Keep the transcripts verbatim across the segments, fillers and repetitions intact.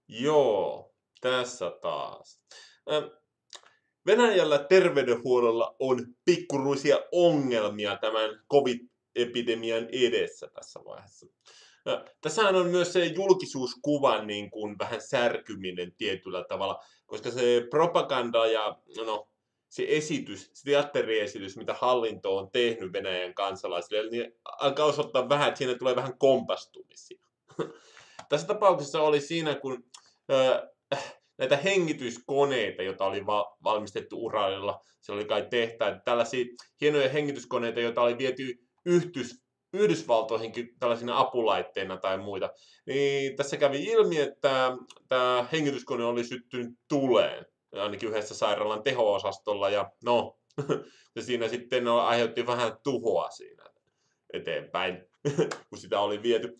Joo, tässä taas. Ähm, Venäjällä terveydenhuollolla on pikkuruisia ongelmia tämän covid-epidemian edessä tässä vaiheessa. Ö, Tässähän on myös se julkisuuskuvan niin kuin vähän särkyminen tietyllä tavalla, koska se propaganda ja no, se esitys, se teatteriesitys, mitä hallinto on tehnyt Venäjän kansalaisille, niin alkaa osoittaa vähän, että siinä tulee vähän kompastumisia. Tässä tapauksessa oli siinä, kun ö, näitä hengityskoneita, joita oli va- valmistettu Uralilla, se oli kai tehtaita, tällaisia hienoja hengityskoneita, joita oli viety yhtys, Yhdysvaltoihinkin tällaisina apulaitteina tai muita, niin tässä kävi ilmi, että tämä hengityskone oli syttynyt tuleen, ainakin yhdessä sairaalan teho-osastolla, ja no, se siinä sitten no, aiheutti vähän tuhoa siinä eteenpäin, kun sitä oli viety.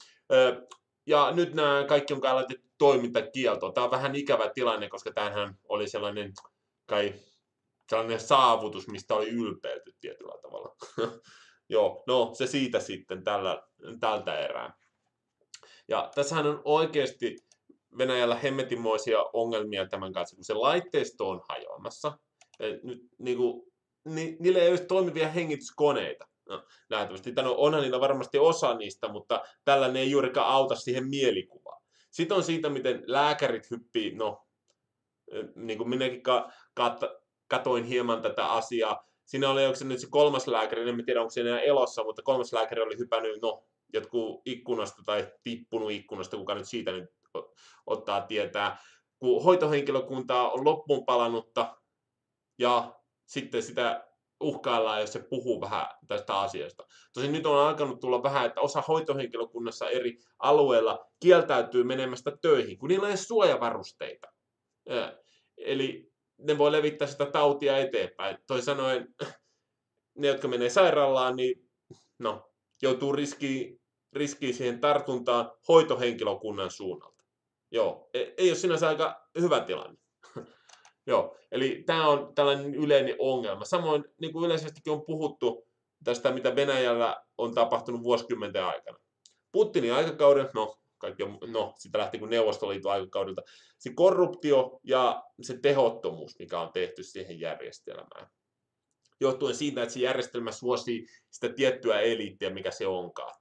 Ja nyt nämä kaikki on kai laitettu toimintakieltoon. Tämä on vähän ikävä tilanne, koska tämähän oli sellainen kai sellainen saavutus, mistä oli ylpeilty tietyllä tavalla. Joo, no se siitä sitten tällä, tältä erää. Ja tässähän on oikeasti Venäjällä hemmetimoisia ongelmia tämän kanssa, kun se laitteisto on hajoamassa. Nyt, niin kuin, ni, niillä ei ole toimivia hengityskoneita. No, nähtävästi. No, onhan niillä varmasti osa niistä, mutta tällainen ei juurikaan auta siihen mielikuvaan. Sitten on siitä, miten lääkärit hyppii, no, niin kuin minäkin ka- kat- katoin hieman tätä asiaa. Siinä oli, onko se nyt se kolmas lääkäri, en tiedä onko se enää elossa, mutta kolmas lääkäri oli hypännyt, no, jotkut ikkunasta tai tippunut ikkunasta, kuka nyt siitä nyt ottaa tietää. Kun hoitohenkilökuntaa on loppuun palannutta ja sitten sitä uhkaillaan, jos se puhuu vähän tästä asiasta. Tosin nyt on alkanut tulla vähän, että osa hoitohenkilökunnassa eri alueilla kieltäytyy menemästä töihin, kun niillä ei ole suojavarusteita. Eli ne voi levittää sitä tautia eteenpäin. Toisin sanoen, ne, jotka menee sairaalaan, niin no, joutuu riskiin, riskiin siihen tartuntaan hoitohenkilökunnan suunnalta. Joo, ei ole sinänsä aika hyvä tilanne. Joo, eli tämä on tällainen yleinen ongelma. Samoin niin kuin yleisestikin on puhuttu tästä, mitä Venäjällä on tapahtunut vuosikymmenten aikana. Putinin aikakauden, no, kaikki on, no sitä lähti kuin Neuvostoliiton aikakaudelta, se korruptio ja se tehottomuus, mikä on tehty siihen järjestelmään. Johtuen siitä, että se järjestelmä suosii sitä tiettyä eliittiä, mikä se onkaan.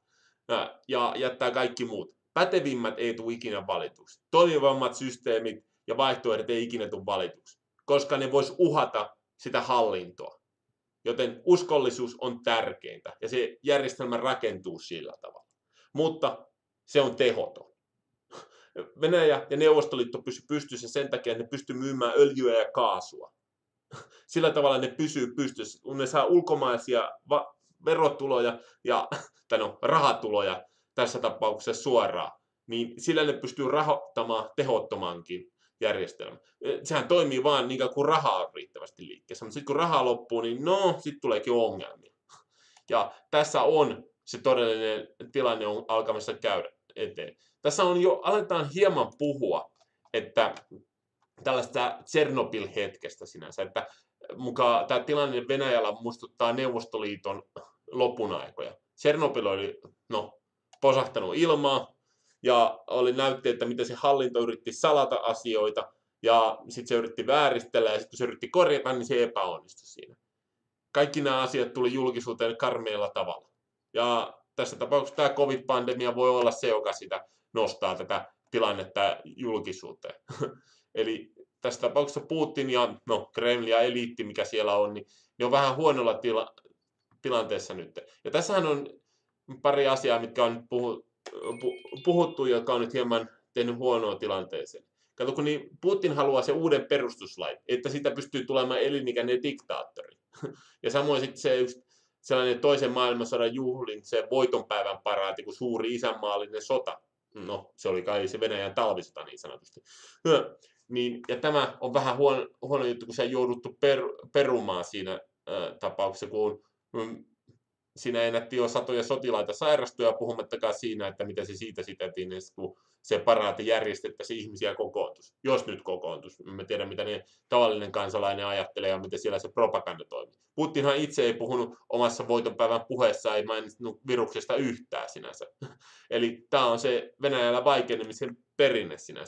Ja jättää kaikki muut. Pätevimmät ei tule ikinä valituksi. Toimivammat systeemit ja vaihtoehdot ei ikinä tule valituksi, koska ne vois uhata sitä hallintoa. Joten uskollisuus on tärkeintä ja se järjestelmä rakentuu sillä tavalla. Mutta se on tehoton. Venäjä ja Neuvostoliitto pysy pystyssä sen takia, että ne pystyy myymään öljyä ja kaasua. Sillä tavalla ne pysyy pystyssä, kun ne saa ulkomaisia va- verotuloja ja tai no, rahatuloja tässä tapauksessa suoraan, niin sillä ne pystyy rahoittamaan tehottomankin järjestelmän. Sehän toimii vaan niin kuin rahaa on riittävästi liikkeessä, mutta sitten kun raha loppuu, niin no, sitten tuleekin ongelmia. Ja tässä on se todellinen tilanne on alkamassa käydä eteen. Tässä on jo, aletaan hieman puhua, että tällaista Tsernobyl-hetkestä sinänsä, että mukaan tämä tilanne Venäjällä muistuttaa Neuvostoliiton lopun aikoja. Tsernobyl oli no, posahtanut ilmaa ja oli näytteitä, miten se hallinto yritti salata asioita ja sitten se yritti vääristellä ja sitten kun se yritti korjata, niin se epäonnistui siinä. Kaikki nämä asiat tuli julkisuuteen karmealla tavalla. Ja tässä tapauksessa tämä covid-pandemia voi olla se, joka sitä nostaa tätä tilannetta julkisuuteen. Eli tässä tapauksessa Putin ja no, Kreml ja eliitti, mikä siellä on, niin ne on vähän huonolla tila, tilanteessa nyt. Ja tässähän on pari asiaa, mitkä on puhu, puhuttu, jotka on nyt hieman tehnyt huonoa tilanteeseen. Kato, kun niin Putin haluaa se uuden perustuslain, että siitä pystyy tulemaan elinikäinen diktaattori. Ja samoin sitten se yksi sellainen toisen maailmansodan juhlin, se voitonpäivän paraati, kun suuri isänmaallinen sota. No, se oli kai se Venäjän talvisota niin sanotusti. Niin, ja tämä on vähän huono, huono juttu, kun se on jouduttu per, perumaan siinä äh, tapauksessa, kun mm, siinä ennätti jo satoja sotilaita sairastuja, puhumattakaan siinä, että mitä se siitä sitätiin, kun se paraati järjestettäisiin ihmisiä kokoontus. Jos nyt kokoontus. Me tiedä, mitä ne tavallinen kansalainen ajattelee ja miten siellä se propaganda toimii. Putinhan itse ei puhunut omassa voitonpäivän puheessa, ei maininnut viruksesta yhtään sinänsä. Eli tämä on se Venäjällä vaikenemisen perinne sinänsä.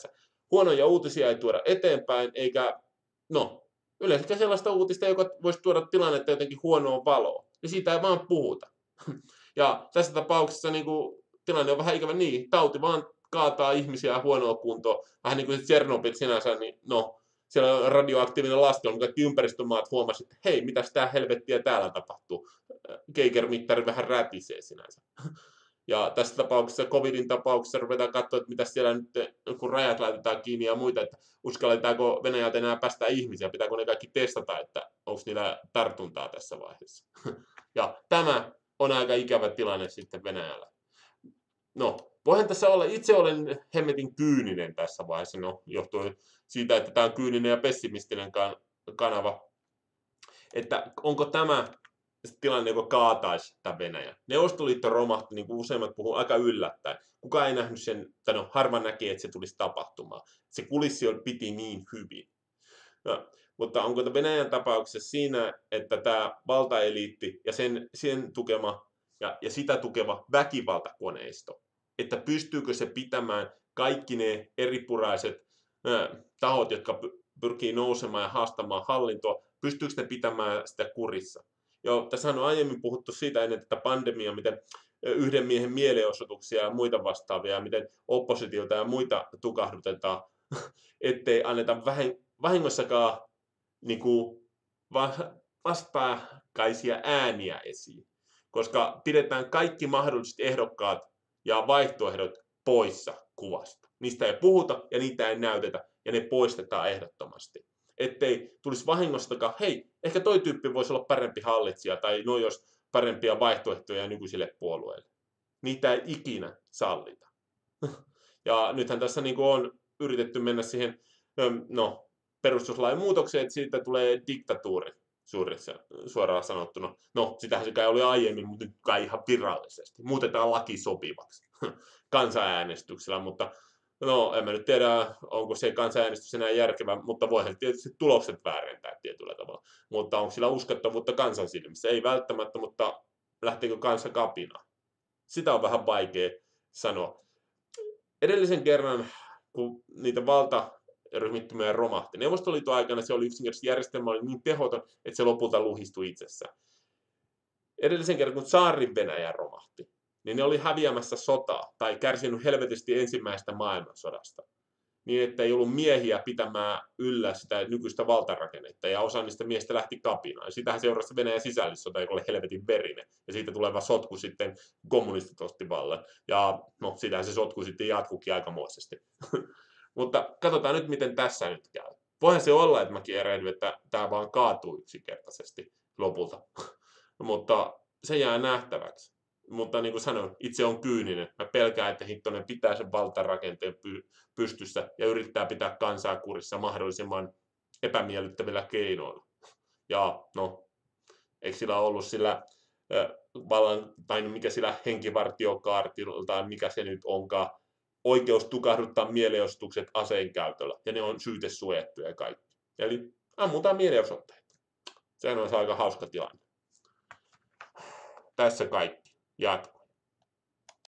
huonoja uutisia ei tuoda eteenpäin, eikä, no, yleensä sellaista uutista, joka voisi tuoda tilannetta jotenkin huonoa valoa, niin siitä ei vaan puhuta. Ja tässä tapauksessa niin kuin, tilanne on vähän ikävä niin, tauti vaan kaataa ihmisiä huonoa kuntoon, vähän niin kuin se Tsernobyl sinänsä, niin no, siellä on radioaktiivinen laskelma, kaikki ympäristömaat huomasivat, että hei, mitäs tää helvettiä täällä tapahtuu. Geiger-mittari vähän rätisee sinänsä. Ja tässä tapauksessa, covidin tapauksessa, ruvetaan katsoa, että mitä siellä nyt, kun rajat laitetaan kiinni ja muita, että uskalletaanko Venäjältä enää päästä ihmisiä, pitääkö ne kaikki testata, että onko niillä tartuntaa tässä vaiheessa. Ja tämä on aika ikävä tilanne sitten Venäjällä. No, voihan tässä olla, itse olen hemmetin kyyninen tässä vaiheessa, no, johtuen siitä, että tämä on kyyninen ja pessimistinen kanava, että onko tämä tilanne, joka kaataisi tämän Venäjän. Neuvostoliitto romahti, niin kuin useimmat puhuu, aika yllättäen. Kukaan ei nähnyt sen, tai no, harva näki, että se tulisi tapahtumaan. Se kulissi piti niin hyvin. No, mutta onko tämä Venäjän tapauksessa siinä, että tämä valtaeliitti ja sen, sen tukema ja, ja sitä tukeva väkivaltakoneisto, että pystyykö se pitämään kaikki ne eripuraiset ää, tahot, jotka pyrkii nousemaan ja haastamaan hallintoa, pystyykö ne pitämään sitä kurissa? Joo, tässä on aiemmin puhuttu siitä ennen tätä pandemiaa, miten yhden miehen mielenosoituksia ja muita vastaavia, miten oppositiota ja muita tukahdutetaan, ettei anneta vahingossakaan niin kuin vastakkaisia ääniä esiin, koska pidetään kaikki mahdolliset ehdokkaat ja vaihtoehdot poissa kuvasta. Niistä ei puhuta ja niitä ei näytetä ja ne poistetaan ehdottomasti. Ettei tulisi vahingossakaan, hei, ehkä toi tyyppi voisi olla parempi hallitsija tai no jos parempia vaihtoehtoja nykyisille puolueille. Niitä ei ikinä sallita. Ja nythän tässä niin kuin on yritetty mennä siihen no, perustuslain muutokseen, että siitä tulee diktatuuri suurissa, suoraan sanottuna. No, sitähän se kai oli aiemmin, mutta nyt kai ihan virallisesti. Muutetaan laki sopivaksi kansanäänestyksellä, mutta no, en mä nyt tiedä, onko se kansanäänestys enää järkevä, mutta voihan tietysti tulokset väärentää tietyllä tavalla. Mutta onko sillä uskottavuutta kansan silmissä? Ei välttämättä, mutta lähteekö kansa kapinaan? Sitä on vähän vaikea sanoa. Edellisen kerran, kun niitä valtaryhmittymiä romahti, Neuvostoliiton aikana se oli yksinkertaisesti järjestelmä oli niin tehoton, että se lopulta luhistui itsessään. Edellisen kerran, kun Tsaarin Venäjä romahti, niin ne oli häviämässä sotaa tai kärsinyt helvetisti ensimmäisestä maailmansodasta. Niin, että ei ollut miehiä pitämään yllä sitä nykyistä valtarakennetta, ja osa niistä miehistä lähti kapinaan. Ja sitähän seurasi Venäjän sisällissota, joka oli helvetin verinen. Ja siitä tuleva sotku sitten kommunistit otti vallan. Ja no, sitähän se sotku sitten jatkukin aikamoisesti. Mutta katsotaan nyt, miten tässä nyt käy. Voihan se olla, että mäkin erehdyin, että tämä vaan kaatuu yksinkertaisesti lopulta. Mutta se jää nähtäväksi. Mutta niin kuin sanoin, itse on kyyninen. Mä pelkään, että Hittonen pitää sen valtarakenteen py- pystyssä ja yrittää pitää kansaa kurissa mahdollisimman epämiellyttävillä keinoilla. Ja no, eikö sillä ollut sillä äh, vallan, tai mikä sillä henkivartiokaartilla, tai mikä se nyt onkaan, oikeus tukahduttaa mielenosoitukset aseen käytöllä. Ja ne on syytesuojattuja ja kaikki. Eli ammutaan mielenosoitteita. Sehän on aika hauska tilanne. Tässä kaikki. Jatko.